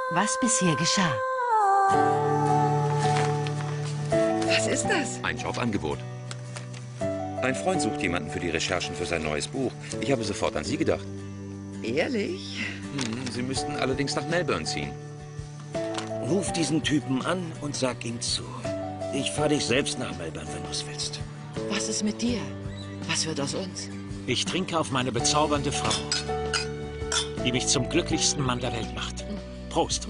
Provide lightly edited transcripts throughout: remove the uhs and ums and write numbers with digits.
Was bisher geschah. Was ist das? Ein Jobangebot. Ein Freund sucht jemanden für die Recherchen für sein neues Buch. Ich habe sofort an Sie gedacht. Ehrlich? Sie müssten allerdings nach Melbourne ziehen. Ruf diesen Typen an und sag ihm zu. Ich fahre dich selbst nach Melbourne, wenn du es willst. Was ist mit dir? Was wird aus uns? Ich trinke auf meine bezaubernde Frau, die mich zum glücklichsten Mann der Welt macht. Prost.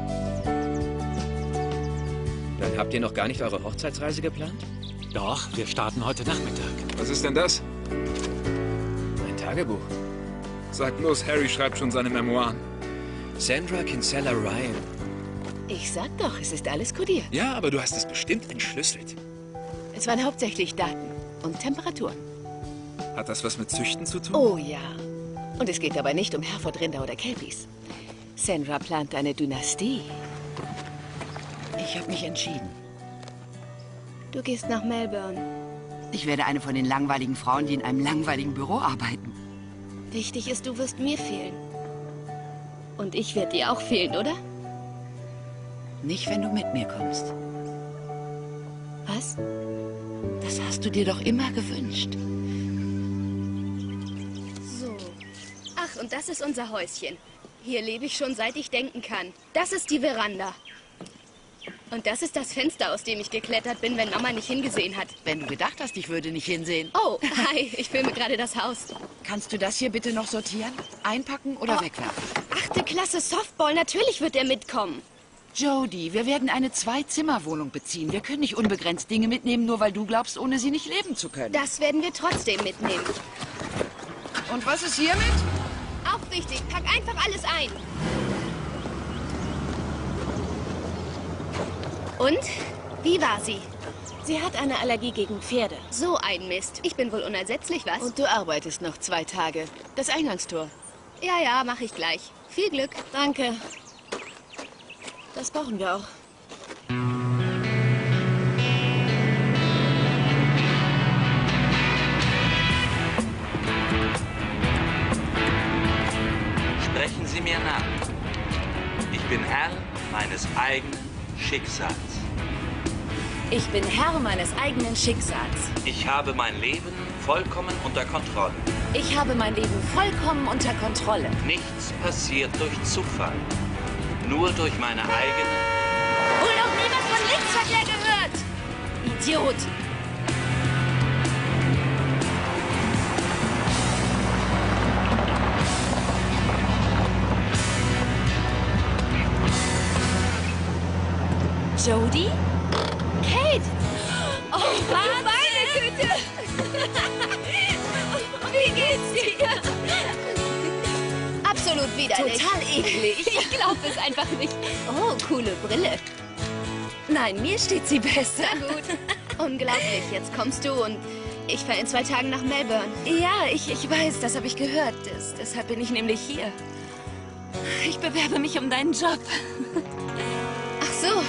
Dann habt ihr noch gar nicht eure Hochzeitsreise geplant? Doch, wir starten heute Nachmittag. Was ist denn das? Ein Tagebuch. Sag bloß, Harry schreibt schon seine Memoiren. Sandra Kinsella Ryan. Ich sag doch, es ist alles kodiert. Ja, aber du hast es bestimmt entschlüsselt. Es waren hauptsächlich Daten und Temperaturen. Hat das was mit Züchten zu tun? Oh ja. Und es geht dabei nicht um Herefordrinder oder Kelpies. Sandra plant eine Dynastie. Ich habe mich entschieden. Du gehst nach Melbourne. Ich werde eine von den langweiligen Frauen, die in einem langweiligen Büro arbeiten. Wichtig ist, du wirst mir fehlen. Und ich werde dir auch fehlen, oder? Nicht, wenn du mit mir kommst. Was? Das hast du dir doch immer gewünscht. So. Ach, und das ist unser Häuschen. Hier lebe ich schon, seit ich denken kann. Das ist die Veranda. Und das ist das Fenster, aus dem ich geklettert bin, wenn Mama nicht hingesehen hat. Wenn du gedacht hast, ich würde nicht hinsehen. Oh, hi, ich filme gerade das Haus. Kannst du das hier bitte noch sortieren? Einpacken oder wegwerfen? 8. Klasse Softball, natürlich wird er mitkommen. Jody, wir werden eine Zwei-Zimmer-Wohnung beziehen. Wir können nicht unbegrenzt Dinge mitnehmen, nur weil du glaubst, ohne sie nicht leben zu können. Das werden wir trotzdem mitnehmen. Und was ist hiermit? Auch wichtig, pack einfach alles ein. Und? Wie war sie? Sie hat eine Allergie gegen Pferde. So ein Mist. Ich bin wohl unersetzlich, was? Und du arbeitest noch 2 Tage. Das Eingangstor. Ja, ja, mach ich gleich. Viel Glück. Danke. Das brauchen wir auch. Sprechen Sie mir nach. Ich bin Herr meines eigenen Schicksals. Ich bin Herr meines eigenen Schicksals. Ich habe mein Leben vollkommen unter Kontrolle. Ich habe mein Leben vollkommen unter Kontrolle. Nichts passiert durch Zufall. Nur durch meine eigene... Wohl noch nie was von Linksverkehr gehört! Idiot! Jody? Kate! Oh, meine Güte! Wie geht's dir? Absolut widerlich. Total eklig. Ich glaube es einfach nicht. Oh, coole Brille. Nein, mir steht sie besser. Na gut. Unglaublich. Jetzt kommst du und ich fahre in 2 Tagen nach Melbourne. Ja, ich weiß, das habe ich gehört. Deshalb bin ich nämlich hier. Ich bewerbe mich um deinen Job. Ach so.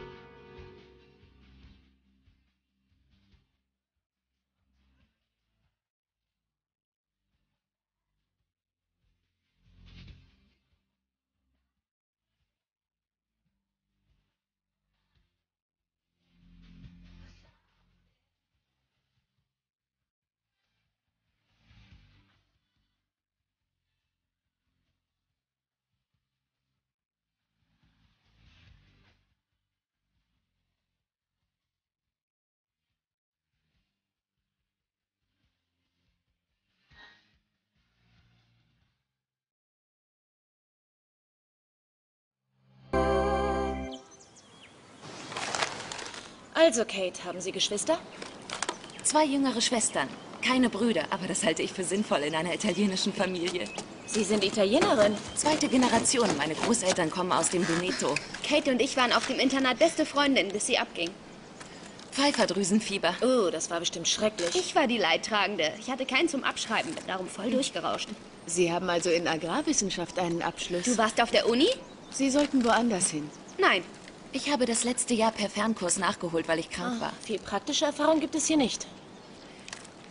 Also, Kate, haben Sie Geschwister? 2 jüngere Schwestern. Keine Brüder, aber das halte ich für sinnvoll in einer italienischen Familie. Sie sind Italienerin? 2. Generation. Meine Großeltern kommen aus dem Veneto. Kate und ich waren auf dem Internat beste Freundinnen, bis sie abging. Pfeiferdrüsenfieber. Oh, das war bestimmt schrecklich. Ich war die Leidtragende. Ich hatte keinen zum Abschreiben, bin darum voll durchgerauscht. Sie haben also in Agrarwissenschaft einen Abschluss. Du warst auf der Uni? Sie sollten woanders hin. Nein. Ich habe das letzte Jahr per Fernkurs nachgeholt, weil ich krank war. Viel praktische Erfahrung gibt es hier nicht.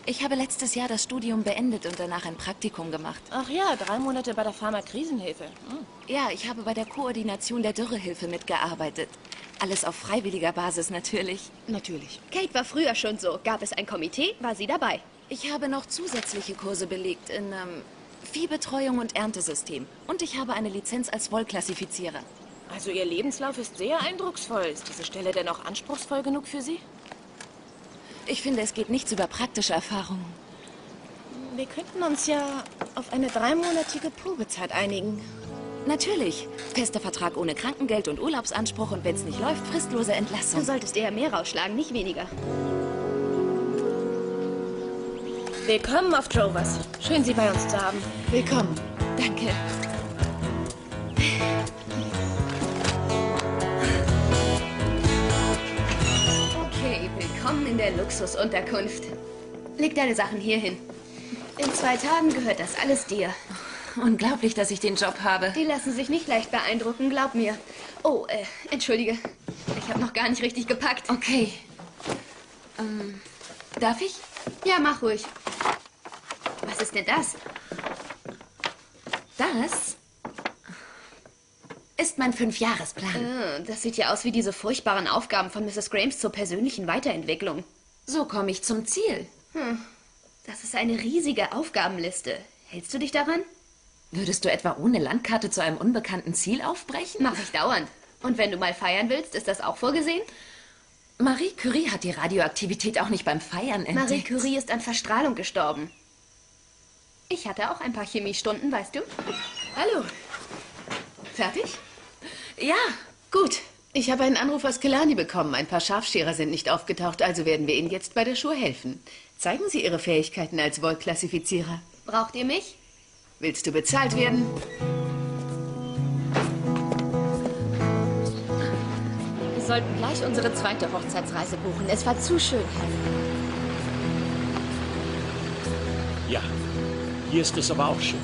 Ich habe letztes Jahr das Studium beendet und danach ein Praktikum gemacht. Ach ja, 3 Monate bei der Pharmakrisenhilfe. Ja, ich habe bei der Koordination der Dürrehilfe mitgearbeitet. Alles auf freiwilliger Basis natürlich. Natürlich. Kate war früher schon so. Gab es ein Komitee, war sie dabei. Ich habe noch zusätzliche Kurse belegt in Viehbetreuung und Erntesystem. Und ich habe eine Lizenz als Wollklassifizierer. Also Ihr Lebenslauf ist sehr eindrucksvoll. Ist diese Stelle denn auch anspruchsvoll genug für Sie? Ich finde, es geht nichts über praktische Erfahrungen. Wir könnten uns ja auf eine 3-monatige Probezeit einigen. Natürlich. Fester Vertrag ohne Krankengeld und Urlaubsanspruch und wenn es nicht läuft, fristlose Entlassung. Du solltest eher mehr rausschlagen, nicht weniger. Willkommen auf Drovers. Schön, Sie bei uns zu haben. Willkommen. Danke. Okay, willkommen in der Luxusunterkunft. Leg deine Sachen hier hin. In 2 Tagen gehört das alles dir. Unglaublich, dass ich den Job habe. Die lassen sich nicht leicht beeindrucken, glaub mir. Oh, entschuldige. Ich habe noch gar nicht richtig gepackt. Okay. Darf ich? Ja, mach ruhig. Was ist denn das? Das ist mein 5-Jahresplan. Das sieht ja aus wie diese furchtbaren Aufgaben von Mrs. Grames zur persönlichen Weiterentwicklung. So komme ich zum Ziel. Das ist eine riesige Aufgabenliste. Hältst du dich daran? Würdest du etwa ohne Landkarte zu einem unbekannten Ziel aufbrechen? Mach ich dauernd. Und wenn du mal feiern willst, ist das auch vorgesehen? Marie Curie hat die Radioaktivität auch nicht beim Feiern entdeckt. Marie Curie ist an Verstrahlung gestorben. Ich hatte auch ein paar Chemiestunden, weißt du? Hallo. Fertig? Ja. Gut. Ich habe einen Anruf aus Killarney bekommen. Ein paar Scharfscherer sind nicht aufgetaucht, also werden wir Ihnen jetzt bei der Schur helfen. Zeigen Sie Ihre Fähigkeiten als Wollklassifizierer. Braucht ihr mich? Willst du bezahlt werden? Wir sollten gleich unsere 2. Hochzeitsreise buchen. Es war zu schön. Ja, hier ist es aber auch schön.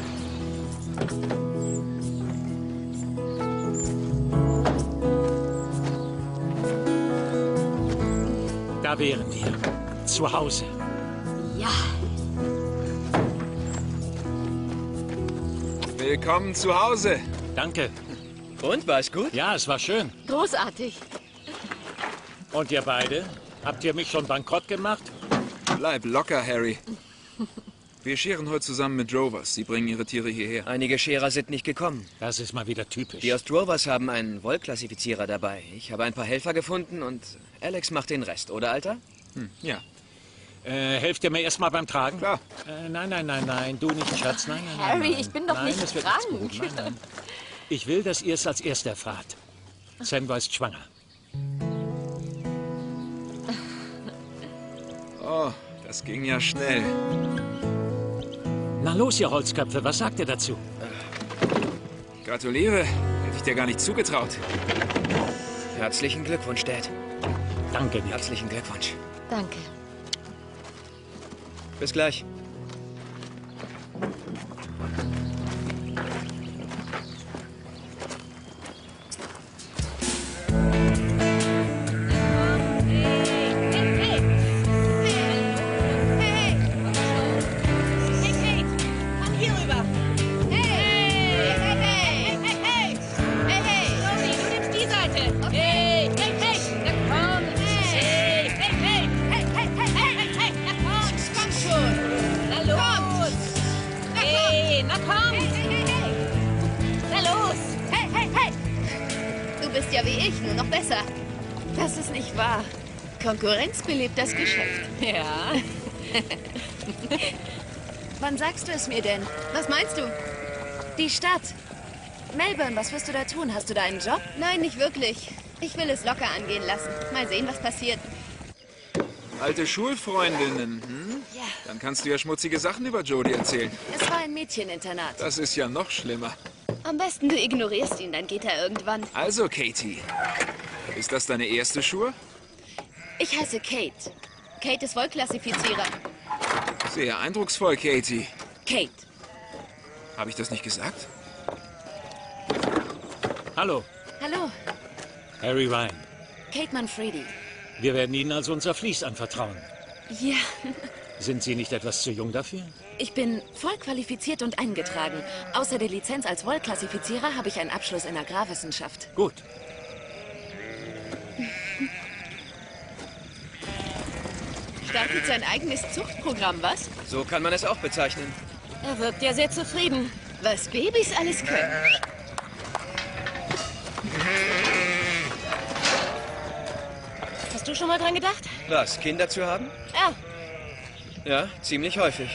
Da wären wir. Zu Hause. Ja. Willkommen zu Hause. Danke. Und, war es gut? Ja, es war schön. Großartig. Und ihr beide? Habt ihr mich schon bankrott gemacht? Bleib locker, Harry. Wir scheren heute zusammen mit Drovers. Sie bringen ihre Tiere hierher. Einige Scherer sind nicht gekommen. Das ist mal wieder typisch. Die aus Drovers haben einen Wollklassifizierer dabei. Ich habe ein paar Helfer gefunden und Alex macht den Rest, oder, Alter? Ja, Helft ihr mir erstmal beim Tragen? klar. Nein, du nicht, Schatz. Nein. Harry, nein. ich bin doch Nein, nicht das wird krank. nichts gut. Nein. Ich will, dass ihr es als Erster erfahrt. Senva ist schwanger. Oh, das ging ja schnell. Na los, ihr Holzköpfe, was sagt ihr dazu? Gratuliere. Hätte ich dir gar nicht zugetraut. Herzlichen Glückwunsch, Dad. Danke, Nick. Herzlichen Glückwunsch. Danke. Bis gleich. Ja, wie ich, nur noch besser. Das ist nicht wahr. Konkurrenz belebt das Geschäft. Ja. Wann sagst du es mir denn? Was meinst du? Die Stadt. Melbourne, was wirst du da tun? Hast du da einen Job? Nein, nicht wirklich. Ich will es locker angehen lassen. Mal sehen, was passiert. Alte Schulfreundinnen, Ja. Dann kannst du ja schmutzige Sachen über Jodie erzählen. Es war ein Mädcheninternat. Das ist ja noch schlimmer. Am besten du ignorierst ihn, dann geht er irgendwann. Also, Katie. Ist das deine erste Schur? Ich heiße Kate. Kate ist Wollklassifizierer. Sehr eindrucksvoll, Katie. Kate. Habe ich das nicht gesagt? Hallo, Hallo. Harry Ryan. Kate Manfredi. Wir werden Ihnen also unser Vlies anvertrauen. Ja. Sind Sie nicht etwas zu jung dafür? Ich bin voll qualifiziert und eingetragen. Außer der Lizenz als Wollklassifizierer habe ich einen Abschluss in Agrarwissenschaft. Gut. Startet sein eigenes Zuchtprogramm, was? So kann man es auch bezeichnen. Er wirkt ja sehr zufrieden. Was Babys alles können. Hast du schon mal dran gedacht? Was, Kinder zu haben? Ja. Ja, ziemlich häufig.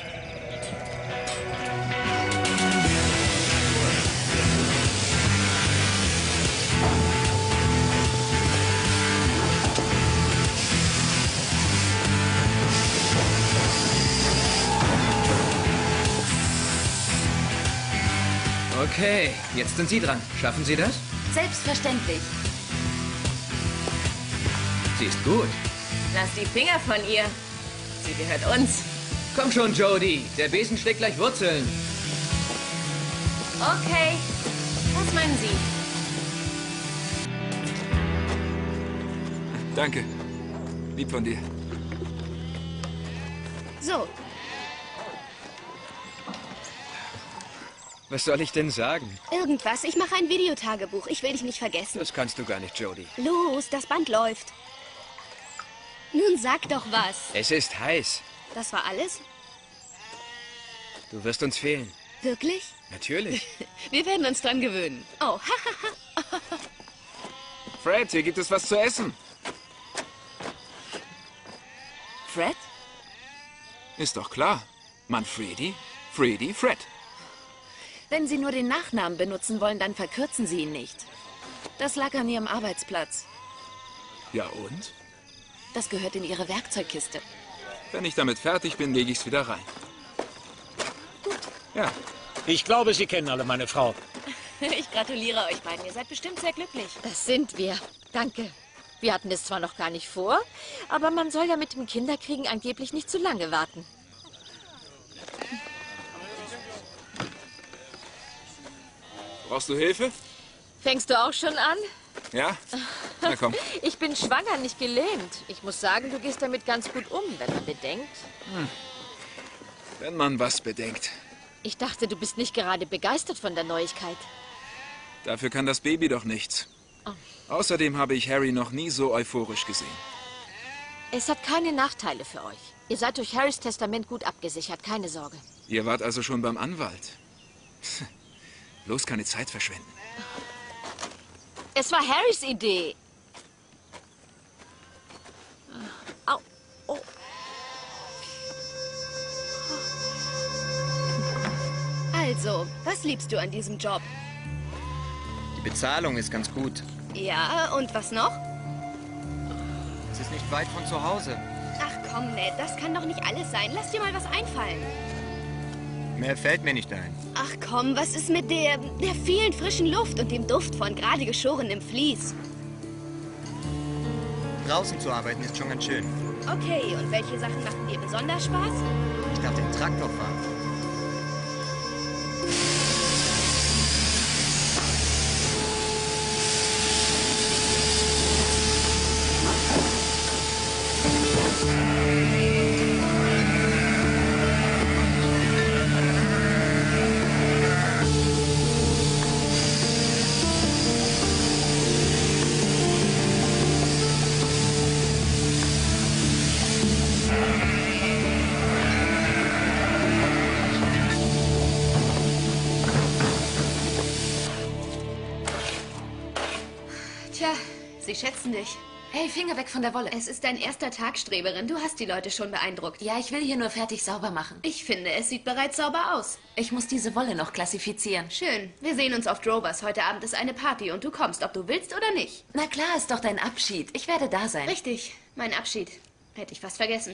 Okay, jetzt sind Sie dran. Schaffen Sie das? Selbstverständlich. Sie ist gut. Lass die Finger von ihr. Sie gehört uns. Komm schon, Jody. Der Besen schlägt gleich Wurzeln. Okay. Was meinen Sie? Danke. Lieb von dir. So, Was soll ich denn sagen? irgendwas. Ich mache ein Videotagebuch. Ich will dich nicht vergessen. Das kannst du gar nicht, Jody. Los, das Band läuft. Nun sag doch was. Es ist heiß. Das war alles? Du wirst uns fehlen. Wirklich? Natürlich. Wir werden uns dran gewöhnen. Oh, Fred, hier gibt es was zu essen. Fred? Ist doch klar. Manfredi, Freddy, Fred. Wenn Sie nur den Nachnamen benutzen wollen, dann verkürzen Sie ihn nicht. Das lag an Ihrem Arbeitsplatz. Ja und? Das gehört in Ihre Werkzeugkiste. Wenn ich damit fertig bin, lege ich es wieder rein. Ja, Ich glaube, Sie kennen alle meine Frau. Ich gratuliere euch beiden. Ihr seid bestimmt sehr glücklich. Das sind wir. Danke. Wir hatten es zwar noch gar nicht vor, aber man soll ja mit dem Kinderkriegen angeblich nicht zu lange warten. brauchst du Hilfe? Fängst du auch schon an? Ja? Na komm. Ich bin schwanger, nicht gelähmt. Ich muss sagen, du gehst damit ganz gut um, wenn man bedenkt. Wenn man was bedenkt. Ich dachte, du bist nicht gerade begeistert von der Neuigkeit. Dafür kann das Baby doch nichts. Außerdem habe ich Harry noch nie so euphorisch gesehen. Es hat keine Nachteile für euch. Ihr seid durch Harrys Testament gut abgesichert, keine Sorge. Ihr wart also schon beim Anwalt. Bloß keine Zeit verschwenden. Es war Harrys Idee. Au. Oh. Also, was liebst du an diesem Job? Die Bezahlung ist ganz gut. Ja, und was noch? Es ist nicht weit von zu Hause. Ach komm, Ned, das kann doch nicht alles sein. Lass dir mal was einfallen. Mehr fällt mir nicht ein. Ach komm, was ist mit der vielen frischen Luft und dem Duft von gerade geschorenem Vlies? Draußen zu arbeiten ist schon ganz schön. Okay, und welche Sachen machen dir besonders Spaß? Ich darf den Traktor fahren. Tja, sie schätzen dich. Hey, Finger weg von der Wolle. Es ist dein erster Tag, Streberin. Du hast die Leute schon beeindruckt. Ja, ich will hier nur fertig sauber machen. Ich finde, es sieht bereits sauber aus. Ich muss diese Wolle noch klassifizieren. Schön. Wir sehen uns auf Drovers. Heute Abend ist eine Party und du kommst, ob du willst oder nicht. Na klar, ist doch dein Abschied. Ich werde da sein. Richtig, mein Abschied. Hätte ich fast vergessen.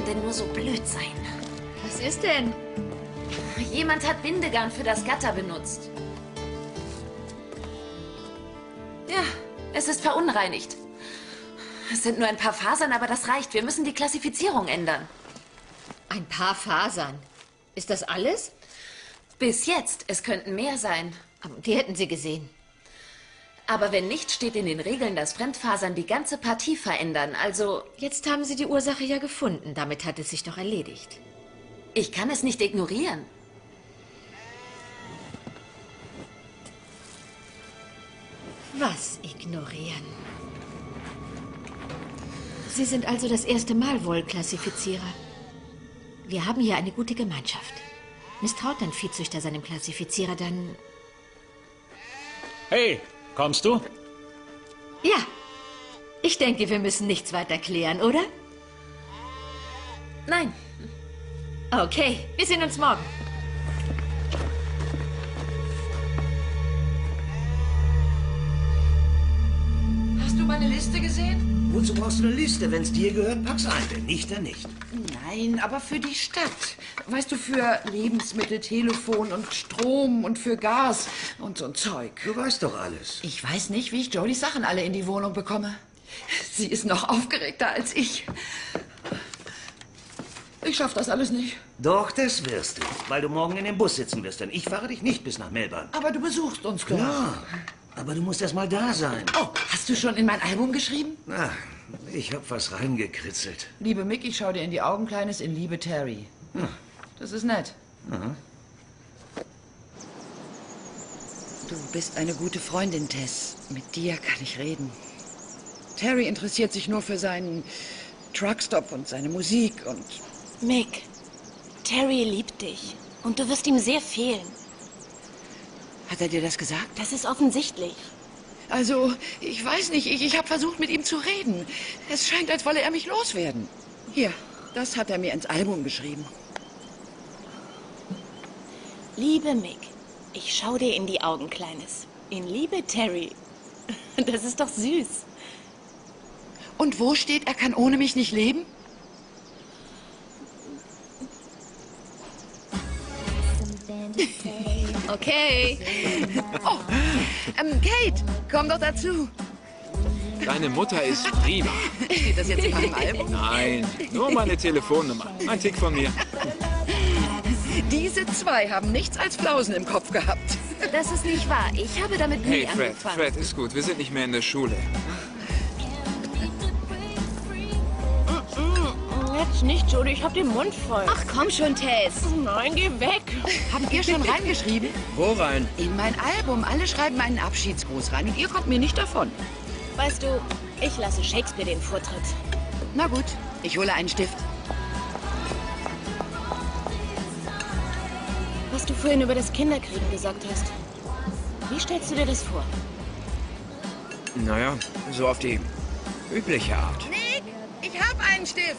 denn nur so blöd sein? Was ist denn? Jemand hat Bindegarn für das Gatter benutzt. Ja, es ist verunreinigt. Es sind nur ein paar Fasern, aber das reicht. Wir müssen die Klassifizierung ändern. Ein paar Fasern. Ist das alles? Bis jetzt. Es könnten mehr sein. Aber die hätten Sie gesehen. Aber wenn nicht, steht in den Regeln, dass Fremdfasern die ganze Partie verändern. Also, Jetzt haben Sie die Ursache ja gefunden. Damit hat es sich doch erledigt. ich kann es nicht ignorieren. Was ignorieren? Sie sind also das erste Mal Wollklassifizierer. Wir haben hier eine gute Gemeinschaft. Misstraut ein Viehzüchter seinem Klassifizierer, dann... Hey, kommst du? Ja, ich denke, wir müssen nichts weiter klären, oder? Nein. Okay, wir sehen uns morgen. Hast du meine Liste gesehen? Wozu brauchst du eine Liste? Wenn's dir gehört, pack's ein. Wenn nicht, dann nicht. Nein, aber für die Stadt. Weißt du, für Lebensmittel, Telefon und Strom und für Gas und so ein Zeug. Du weißt doch alles. Ich weiß nicht, wie ich Jodys Sachen alle in die Wohnung bekomme. Sie ist noch aufgeregter als ich. Ich schaff das alles nicht. Doch, das wirst du. Weil du morgen in dem Bus sitzen wirst. Denn ich fahre dich nicht bis nach Melbourne. Aber du besuchst uns doch. Klar. Aber du musst erst mal da sein. Oh, hast du schon in mein Album geschrieben? Na, ich hab was reingekritzelt. Liebe Mick, ich schau dir in die Augen, Kleines, in Liebe Terry. Das ist nett. Aha. Du bist eine gute Freundin, Tess. Mit dir kann ich reden. Terry interessiert sich nur für seinen Truckstop und seine Musik und... Mick, Terry liebt dich. Und du wirst ihm sehr fehlen. Hat er dir das gesagt? Das ist offensichtlich. Also, ich weiß nicht. Ich habe versucht, mit ihm zu reden. Es scheint, als wolle er mich loswerden. Hier, das hat er mir ins Album geschrieben. Liebe Mick, ich schau dir in die Augen, Kleines. In Liebe Terry. Das ist doch süß. Und wo steht, er kann ohne mich nicht leben? Okay. Oh, Kate, komm doch dazu. Deine Mutter ist prima. Steht das jetzt in meinem Album? Nein, nur meine Telefonnummer. Ein Tick von mir. Diese zwei haben nichts als Flausen im Kopf gehabt. Das ist nicht wahr. Ich habe damit nie Hey, Fred, angefangen. Fred, ist gut. Wir sind nicht mehr in der Schule. Jetzt nicht, Jody, ich hab den Mund voll. Ach komm schon, Tess. Nein, geh weg. Habt ihr schon reingeschrieben? Wo rein? In mein Album. Alle schreiben einen Abschiedsgruß rein und ihr kommt mir nicht davon. Weißt du, ich lasse Shakespeare den Vortritt. Na gut, ich hole einen Stift. Was du vorhin über das Kinderkriegen gesagt hast. Wie stellst du dir das vor? Naja, so auf die übliche Art. Nick, ich hab einen Stift.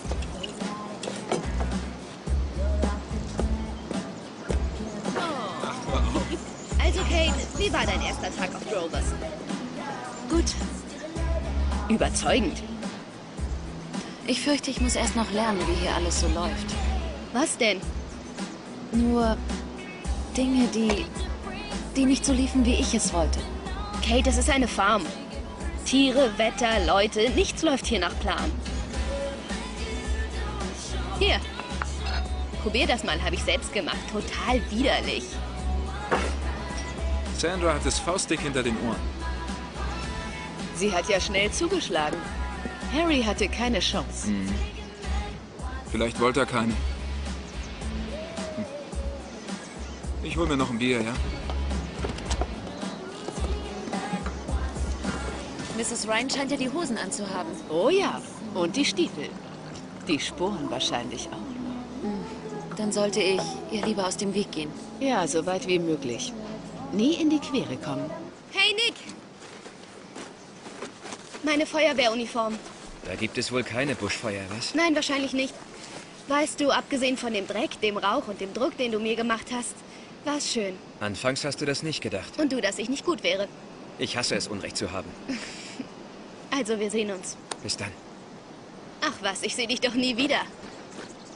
Also, Kate, wie war dein erster Tag auf Drovers? Gut. Überzeugend. Ich fürchte, ich muss erst noch lernen, wie hier alles so läuft. Was denn? Nur Dinge, die nicht so liefen, wie ich es wollte. Kate, es ist eine Farm. Tiere, Wetter, Leute, nichts läuft hier nach Plan. Hier. Probier das mal, habe ich selbst gemacht. Total widerlich. Sandra hat es faustdick hinter den Ohren. Sie hat ja schnell zugeschlagen. Harry hatte keine Chance. Vielleicht wollte er keine. Ich hol mir noch ein Bier, ja? Mrs. Ryan scheint ja die Hosen anzuhaben. Oh ja, und die Stiefel. Die Sporen wahrscheinlich auch. Dann sollte ich ihr lieber aus dem Weg gehen. Ja, so weit wie möglich. Nie in die Quere kommen. Hey, Nick! Meine Feuerwehruniform. Da gibt es wohl keine Buschfeuer, was? Nein, wahrscheinlich nicht. Weißt du, abgesehen von dem Dreck, dem Rauch und dem Druck, den du mir gemacht hast, war es schön. Anfangs hast du das nicht gedacht. Und du, dass ich nicht gut wäre. Ich hasse es, Unrecht zu haben. Also, wir sehen uns. Bis dann. Ach was, ich sehe dich doch nie wieder.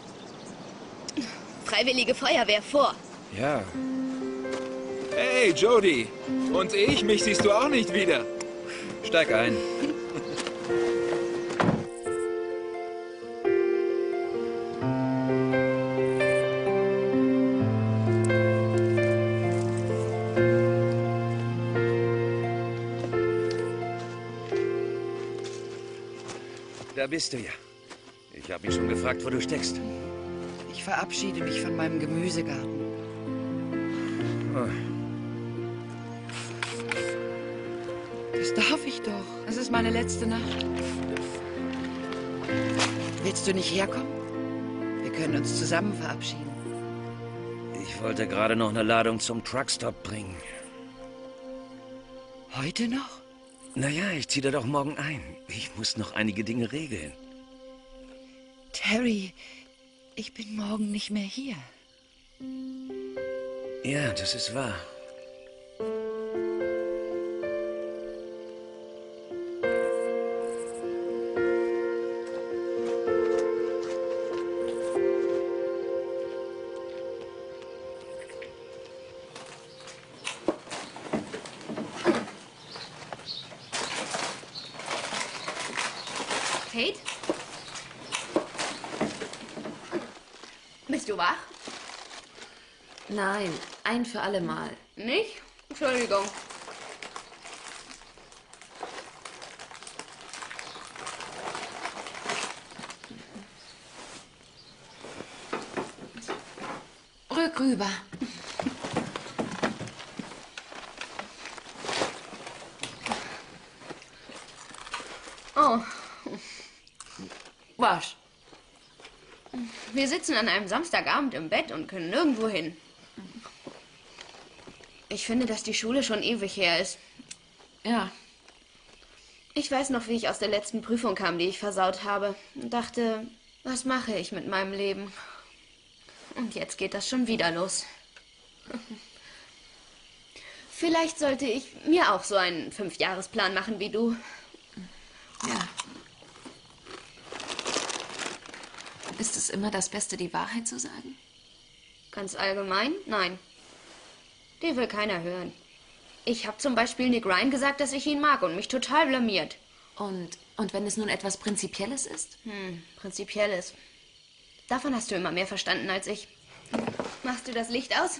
Freiwillige Feuerwehr vor. Ja. Hey, Jody. Und mich siehst du auch nicht wieder. Steig ein. Da bist du ja. Ich habe mich schon gefragt, wo du steckst. Ich verabschiede mich von meinem Gemüsegarten. Oh. Das darf ich doch. Es ist meine letzte Nacht. Willst du nicht herkommen? Wir können uns zusammen verabschieden. Ich wollte gerade noch eine Ladung zum Truckstop bringen. Heute noch? Naja, ich ziehe da doch morgen ein. Ich muss noch einige Dinge regeln. Terry, ich bin morgen nicht mehr hier. Ja, das ist wahr. Kate? Bist du wach? Nein, ein für alle Mal. Nicht? Entschuldigung. Rück rüber. Oh. Was? Wir sitzen an einem Samstagabend im Bett und können nirgendwo hin. Ich finde, dass die Schule schon ewig her ist. Ja. Ich weiß noch, wie ich aus der letzten Prüfung kam, die ich versaut habe. Und dachte, was mache ich mit meinem Leben? Und jetzt geht das schon wieder los. Vielleicht sollte ich mir auch so einen 5-Jahresplan machen wie du. Ja. Ist es immer das Beste, die Wahrheit zu sagen? Ganz allgemein? Nein. Die will keiner hören. Ich habe zum Beispiel Nick Ryan gesagt, dass ich ihn mag und mich total blamiert. Und wenn es nun etwas Prinzipielles ist? Prinzipielles. Davon hast du immer mehr verstanden als ich. Machst du das Licht aus?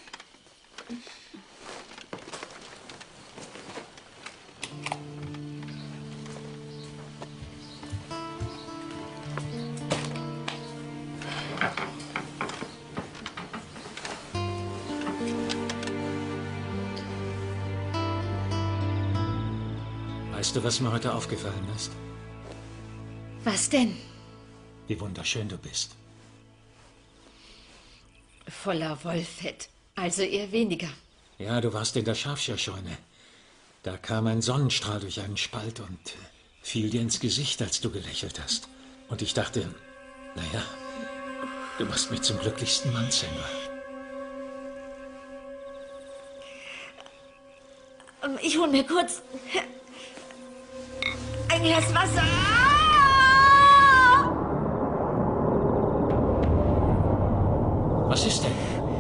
Weißt du, was mir heute aufgefallen ist? Was denn? Wie wunderschön du bist. Voller Wollfett. Also eher weniger. Ja, du warst in der Schafschierscheune. Da kam ein Sonnenstrahl durch einen Spalt und fiel dir ins Gesicht, als du gelächelt hast. Und ich dachte, naja, du machst mich zum glücklichsten Mann, Senra. Ich hol mir kurz ein Glas Wasser. Was ist denn?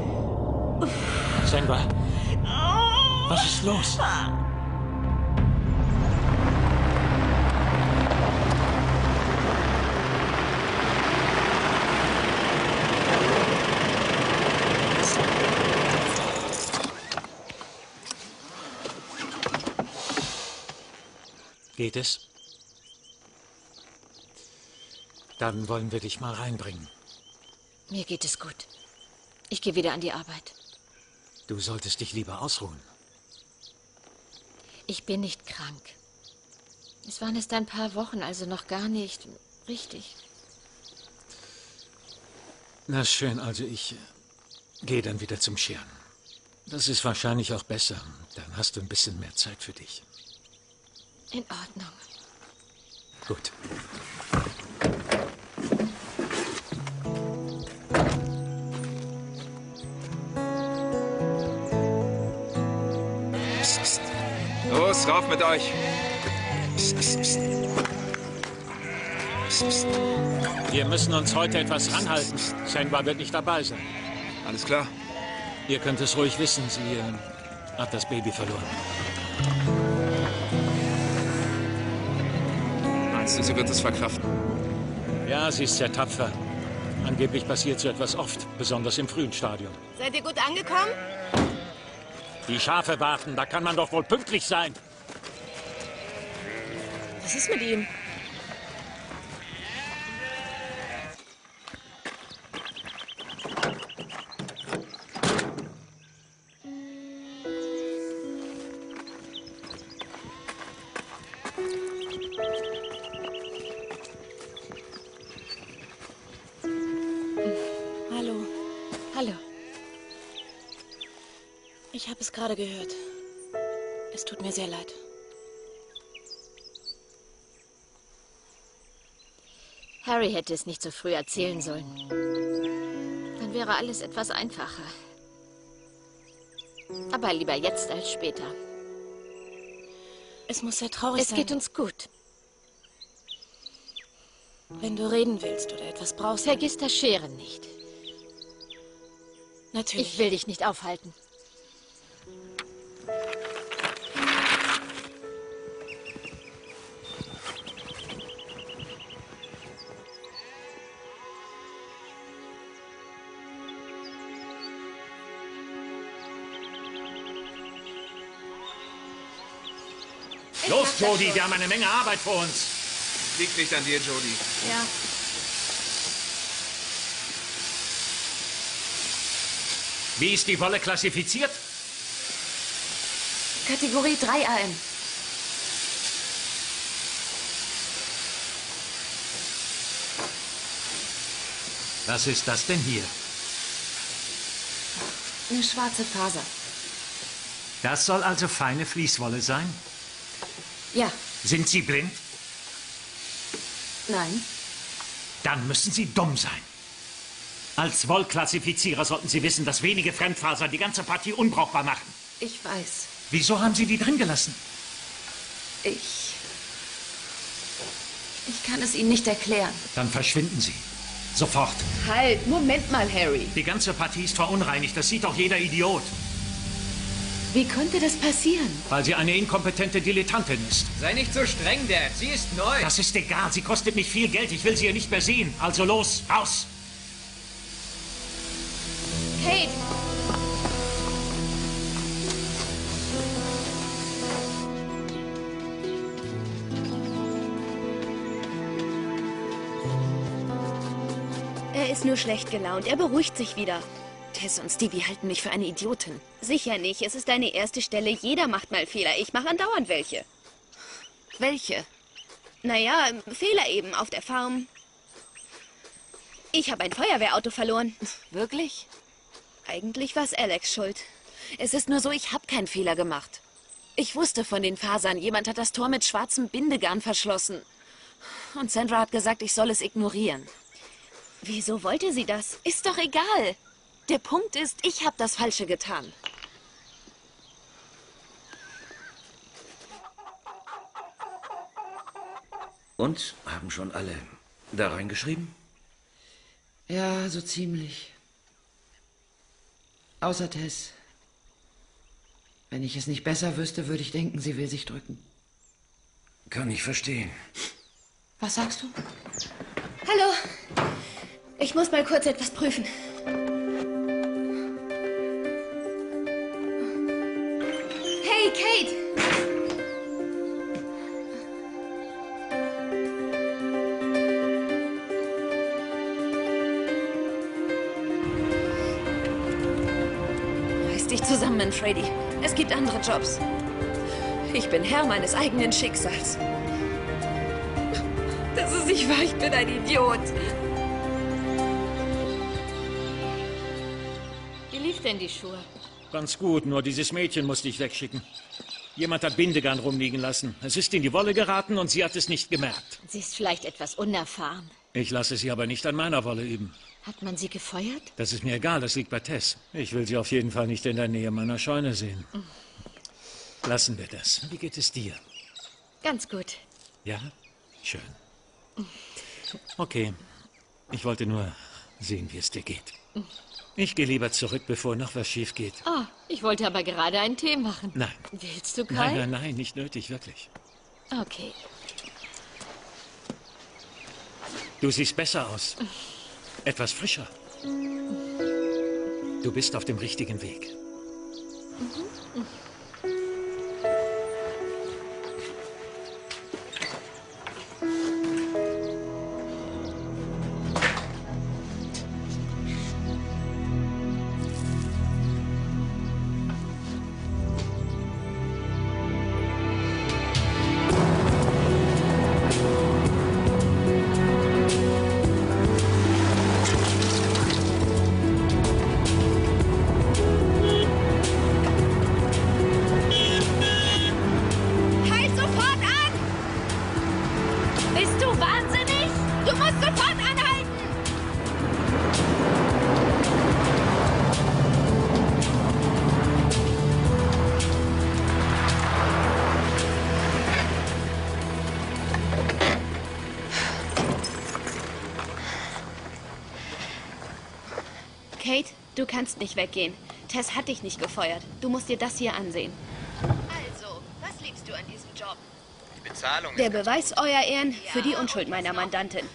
Senra, was ist los? Geht es? Dann wollen wir dich mal reinbringen. Mir geht es gut. Ich gehe wieder an die Arbeit. Du solltest dich lieber ausruhen. Ich bin nicht krank. Es waren erst ein paar Wochen, also noch gar nicht richtig. Na schön, also ich gehe dann wieder zum Scheren. Das ist wahrscheinlich auch besser. Dann hast du ein bisschen mehr Zeit für dich. In Ordnung. Gut. Los, rauf mit euch. Wir müssen uns heute etwas ranhalten. Senra wird nicht dabei sein. Alles klar. Ihr könnt es ruhig wissen, sie hat das Baby verloren. Meinst du, sie wird es verkraften? Ja, sie ist sehr tapfer. Angeblich passiert so etwas oft, besonders im frühen Stadium. Seid ihr gut angekommen? Die Schafe warten, da kann man doch wohl pünktlich sein. Was ist mit ihm? Hallo. Hallo. Ich habe es gerade gehört. Es tut mir sehr leid. Harry hätte es nicht so früh erzählen sollen. Dann wäre alles etwas einfacher. Aber lieber jetzt als später. Es muss sehr traurig sein. Es geht uns gut. Wenn du reden willst oder etwas brauchst. Vergiss das Scheren nicht. Natürlich. Ich will dich nicht aufhalten. Los, Jody, wir haben eine Menge Arbeit vor uns. Liegt nicht an dir, Jody. Ja. Wie ist die Wolle klassifiziert? Kategorie 3 AM. Was ist das denn hier? Eine schwarze Faser. Das soll also feine Fließwolle sein? Ja. Sind Sie blind? Nein. Dann müssen Sie dumm sein. Als Wollklassifizierer sollten Sie wissen, dass wenige Fremdfasern die ganze Partie unbrauchbar machen. Ich weiß. Wieso haben Sie die drin gelassen? Ich kann es Ihnen nicht erklären. Dann verschwinden Sie. Sofort. Halt, Moment mal, Harry. Die ganze Partie ist verunreinigt. Das sieht doch jeder Idiot. Wie konnte das passieren? Weil sie eine inkompetente Dilettantin ist. Sei nicht so streng, Dad. Sie ist neu. Das ist egal. Sie kostet mich viel Geld. Ich will sie hier nicht mehr sehen. Also los, raus. Kate! Er ist nur schlecht gelaunt. Er beruhigt sich wieder. Tess und Stevie halten mich für eine Idiotin. Sicher nicht. Es ist deine erste Stelle. Jeder macht mal Fehler. Ich mache andauernd welche. Welche? Naja, Fehler eben auf der Farm. Ich habe ein Feuerwehrauto verloren. Wirklich? Eigentlich war es Alex schuld. Es ist nur so, ich habe keinen Fehler gemacht. Ich wusste von den Fasern. Jemand hat das Tor mit schwarzem Bindegarn verschlossen. Und Sandra hat gesagt, ich soll es ignorieren. Wieso wollte sie das? Ist doch egal. Der Punkt ist, ich habe das Falsche getan. Und? Haben schon alle da reingeschrieben? Ja, so ziemlich. Außer Tess. Wenn ich es nicht besser wüsste, würde ich denken, sie will sich drücken. Kann ich verstehen. Was sagst du? Hallo. Ich muss mal kurz etwas prüfen. Hey, Kate! Reiß dich zusammen, Manfredi. Es gibt andere Jobs. Ich bin Herr meines eigenen Schicksals. Das ist nicht wahr, ich bin ein Idiot. Wie lief denn die Schuhe? Ganz gut, nur dieses Mädchen musste ich wegschicken. Jemand hat Bindegarn rumliegen lassen. Es ist in die Wolle geraten und sie hat es nicht gemerkt. Sie ist vielleicht etwas unerfahren. Ich lasse sie aber nicht an meiner Wolle üben. Hat man sie gefeuert? Das ist mir egal, das liegt bei Tess. Ich will sie auf jeden Fall nicht in der Nähe meiner Scheune sehen. Lassen wir das. Wie geht es dir? Ganz gut. Ja? Schön. Okay. Ich wollte nur Sehen, wie es dir geht. Ich gehe lieber zurück, bevor noch was schief geht. Ah, ich wollte aber gerade einen Tee machen. Nein. Willst du Nein, keinen? nein, nicht nötig, wirklich. Okay. Du siehst besser aus. Etwas frischer. Du bist auf dem richtigen Weg. Halt sofort an! Bist du wahnsinnig? Du musst sofort anhalten! Kate, du kannst nicht weggehen. Tess hat dich nicht gefeuert. Du musst dir das hier ansehen. Also, was liebst du an diesem Job? Die Bezahlung Der Beweis, Euer Ehren, für die Unschuld meiner Mandantin.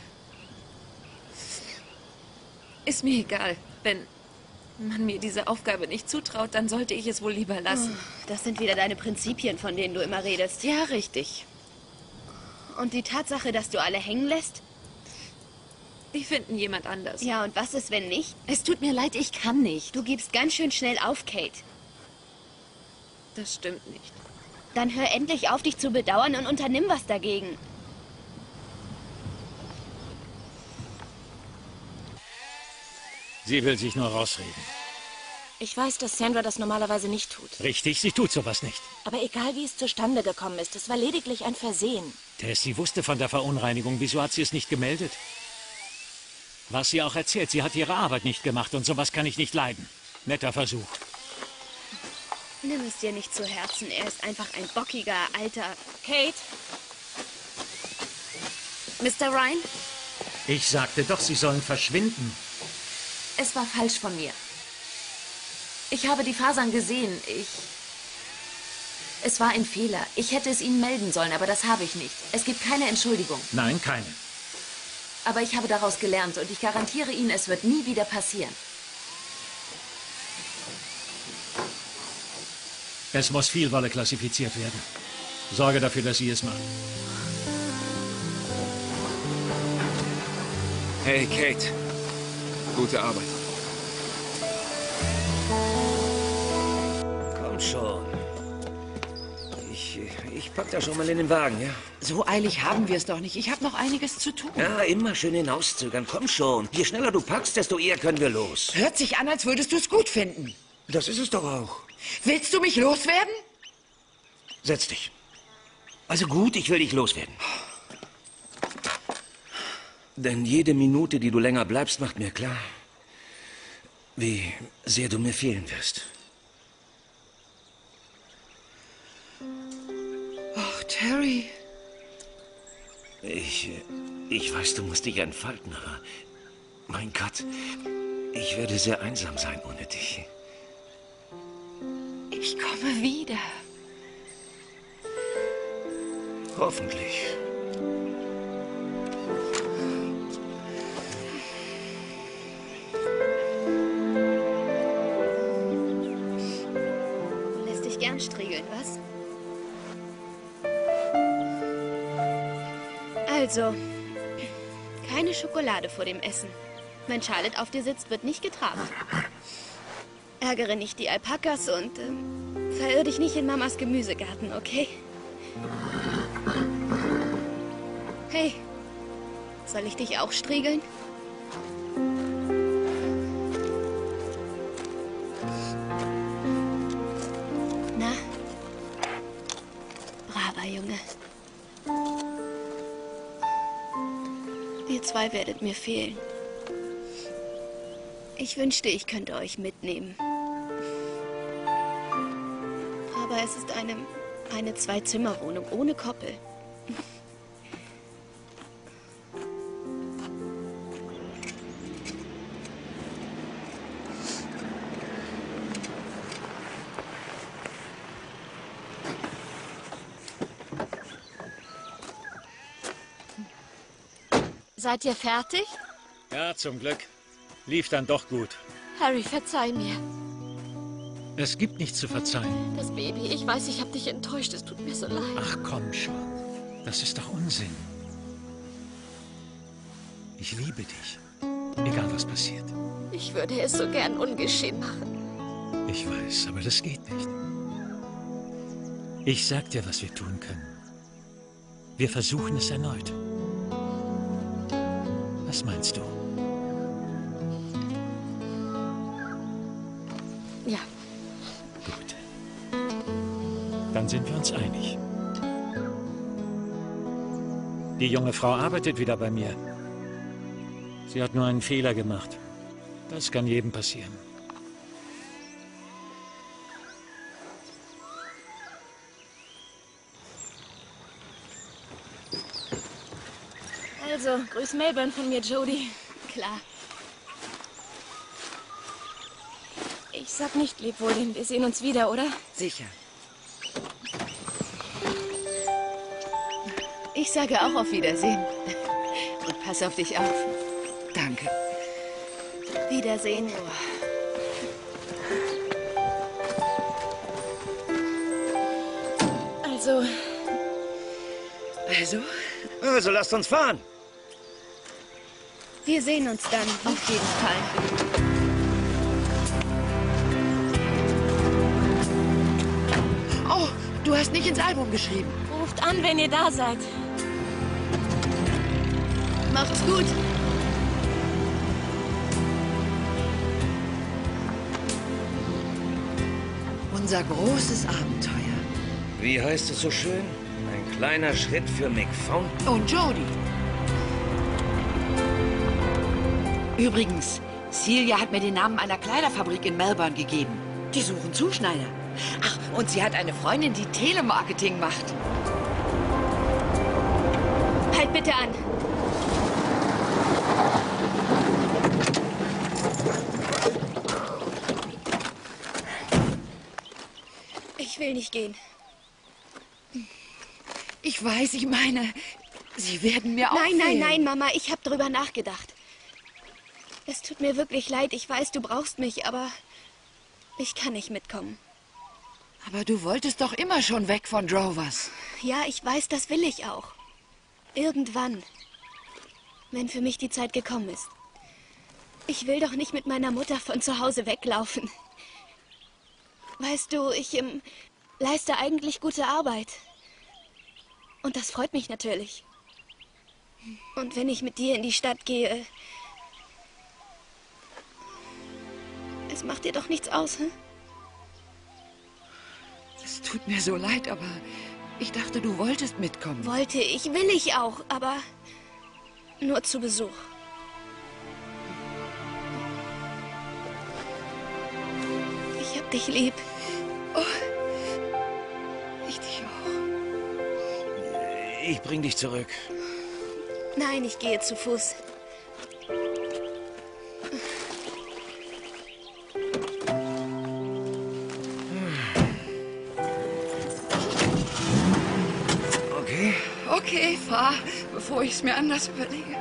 Ist mir egal. Wenn man mir diese Aufgabe nicht zutraut, dann sollte ich es wohl lieber lassen. Das sind wieder deine Prinzipien, von denen du immer redest. Ja, richtig. Und die Tatsache, dass du alle hängen lässt? Die finden jemand anders. Ja, und was ist, wenn nicht? Es tut mir leid, ich kann nicht. Du gibst ganz schön schnell auf, Kate. Das stimmt nicht. Dann hör endlich auf, dich zu bedauern und unternimm was dagegen. Sie will sich nur rausreden. Ich weiß, dass Sandra das normalerweise nicht tut. Richtig, sie tut sowas nicht. Aber egal, wie es zustande gekommen ist, es war lediglich ein Versehen. Tess, sie wusste von der Verunreinigung. Wieso hat sie es nicht gemeldet? Was sie auch erzählt, sie hat ihre Arbeit nicht gemacht und sowas kann ich nicht leiden. Netter Versuch. Nimm es dir nicht zu Herzen. Er ist einfach ein bockiger, alter... Kate? Mr. Ryan? Ich sagte doch, sie sollen verschwinden. Es war falsch von mir. Ich habe die Fasern gesehen. Es war ein Fehler. Ich hätte es Ihnen melden sollen, aber das habe ich nicht. Es gibt keine Entschuldigung. Nein, keine. Aber ich habe daraus gelernt und ich garantiere Ihnen, es wird nie wieder passieren. Es muss viel Wolle klassifiziert werden. Sorge dafür, dass sie es macht. Hey, Kate. Gute Arbeit. Komm schon. Ich pack das schon mal in den Wagen, ja? So eilig haben wir es doch nicht. Ich habe noch einiges zu tun. Ja, immer schön hinauszögern. Komm schon. Je schneller du packst, desto eher können wir los. Hört sich an, als würdest du es gut finden. Das ist es doch auch. Willst du mich loswerden? Setz dich. Also gut, ich will dich loswerden. Denn jede Minute, die du länger bleibst, macht mir klar, wie sehr du mir fehlen wirst. Ach, Terry. Ich weiß, du musst dich entfalten, aber mein Gott, ich werde sehr einsam sein ohne dich. Ich komme wieder. Hoffentlich. Lässt dich gern striegeln, was? Also, keine Schokolade vor dem Essen. Wenn Charlotte auf dir sitzt, wird nicht getrabt. Ärgere nicht die Alpakas und verirr dich nicht in Mamas Gemüsegarten, okay? Hey, soll ich dich auch striegeln? Na? Braver Junge. Ihr zwei werdet mir fehlen. Ich wünschte, ich könnte euch mitnehmen. Aber es ist eine Zwei-Zimmer-Wohnung ohne Koppel. Seid ihr fertig? Ja, zum Glück. Lief dann doch gut. Harry, verzeih mir. Es gibt nichts zu verzeihen. Das Baby, ich weiß, ich habe dich enttäuscht. Es tut mir so leid. Ach komm schon. Das ist doch Unsinn. Ich liebe dich. Egal was passiert. Ich würde es so gern ungeschehen machen. Ich weiß, aber das geht nicht. Ich sag dir, was wir tun können. Wir versuchen es erneut. Was meinst du? Ja. Gut. Dann sind wir uns einig. Die junge Frau arbeitet wieder bei mir. Sie hat nur einen Fehler gemacht. Das kann jedem passieren. Also, grüß Melbourne von mir, Jodie. Klar. Ich sag nicht Lebwohl, wir sehen uns wieder, oder? Sicher. Ich sage auch auf Wiedersehen. Und pass auf dich auf. Danke. Wiedersehen. Also, Also lasst uns fahren. Wir sehen uns dann. Auf jeden Fall. Oh, du hast nicht ins Album geschrieben. ruft an, wenn ihr da seid. Macht's gut. Unser großes Abenteuer. Wie heißt es so schön? Ein kleiner Schritt für Mick Fountain. Und Jodie. Übrigens, Celia hat mir den Namen einer Kleiderfabrik in Melbourne gegeben. Die suchen Zuschneider. Ach, und sie hat eine Freundin, die Telemarketing macht. Halt bitte an. Ich will nicht gehen. Ich weiß, ich meine, sie werden mir auch Nein, nein, fehlen. nein, Mama, ich habe drüber nachgedacht. Es tut mir wirklich leid, ich weiß, du brauchst mich, aber ich kann nicht mitkommen. Aber du wolltest doch immer schon weg von Drovers. Ja, ich weiß, das will ich auch. Irgendwann. Wenn für mich die Zeit gekommen ist. Ich will doch nicht mit meiner Mutter von zu Hause weglaufen. Weißt du, ich leiste eigentlich gute Arbeit. Und das freut mich natürlich. Und wenn ich mit dir in die Stadt gehe... Es macht dir doch nichts aus, hm? Es tut mir so leid, aber ich dachte, du wolltest mitkommen. Wollte ich, will ich auch, aber nur zu Besuch. Ich hab dich lieb. Oh, ich dich auch. Ich bring dich zurück. Nein, ich gehe zu Fuß. Okay. Okay, fahr, bevor ich es mir anders überlege.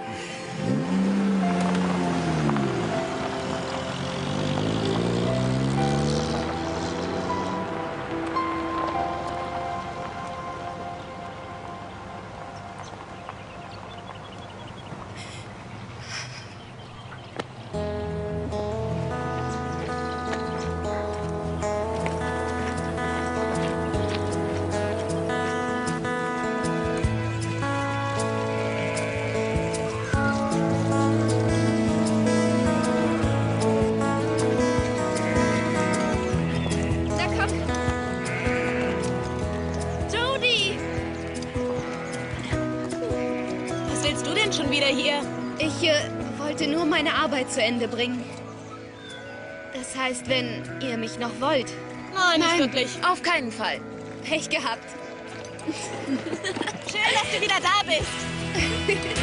Na komm. Jodie! Was willst du denn schon wieder hier? Ich wollte nur meine Arbeit zu Ende bringen. Das heißt, wenn ihr mich noch wollt. Nein, nicht wirklich. Auf keinen Fall. Pech gehabt. Schön, dass du wieder da bist.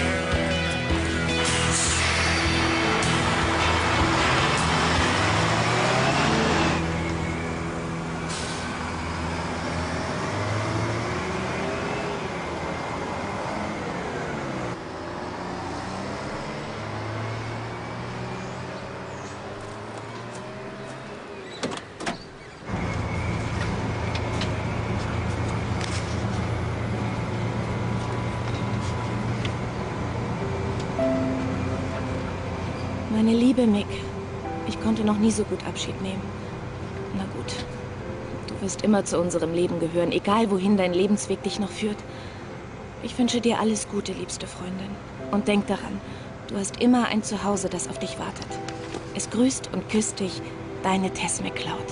Meine liebe Mick, ich konnte noch nie so gut Abschied nehmen. Na gut, du wirst immer zu unserem Leben gehören, egal wohin dein Lebensweg dich noch führt. Ich wünsche dir alles Gute, liebste Freundin. Und denk daran, du hast immer ein Zuhause, das auf dich wartet. Es grüßt und küsst dich, deine Tess McCloud.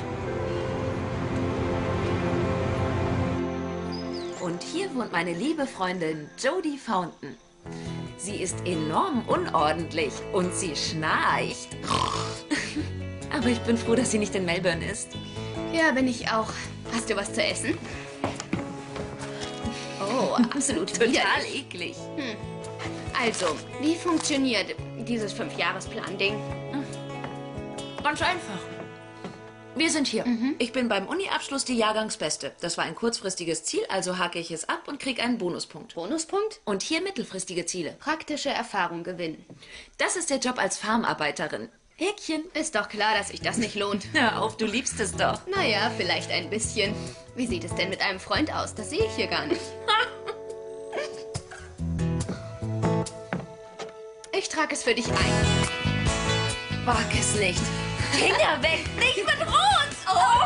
Und hier wohnt meine liebe Freundin Jodie Fountain. Sie ist enorm unordentlich und sie schnarcht. Aber ich bin froh, dass sie nicht in Melbourne ist. Ja, bin ich auch. Hast du was zu essen? Oh, absolut total eklig. Also, wie funktioniert dieses 5-Jahresplan-Ding? Ganz einfach. Wir sind hier. Ich bin beim Uni-Abschluss die Jahrgangsbeste. Das war ein kurzfristiges Ziel, also hake ich es ab und kriege einen Bonuspunkt. Bonuspunkt? Und hier mittelfristige Ziele. Praktische Erfahrung gewinnen. Das ist der Job als Farmarbeiterin. Häkchen. Ist doch klar, dass sich das nicht lohnt. Hör auf, du liebst es doch. Naja, vielleicht ein bisschen. Wie sieht es denn mit einem Freund aus? Das sehe ich hier gar nicht. Ich trage es für dich ein. Wag es nicht. Finger weg, nicht mit Rot! Oh!